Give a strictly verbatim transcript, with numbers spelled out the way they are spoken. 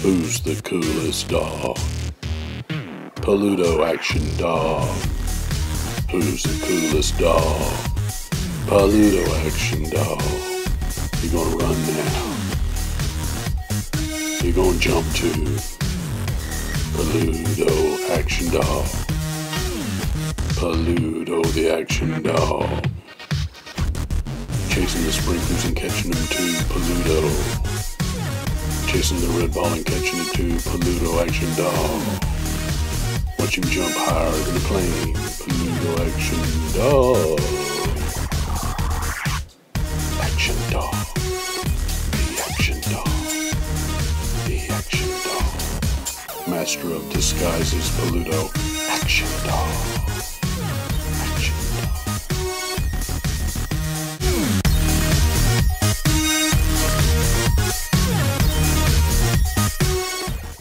Who's the coolest dog? PELUDO action dog. Who's the coolest dog? PELUDO action dog. You gonna run now? You gonna jump too? PELUDO action dog. PELUDO the action dog. Chasing the sprinkles and catching them too, PELUDO. Chasing the red ball and catching it too, PELUDO action dog. Watch him jump higher than a plane, PELUDO action dog. Action dog. The action dog. The action dog. Master of disguises, PELUDO action dog.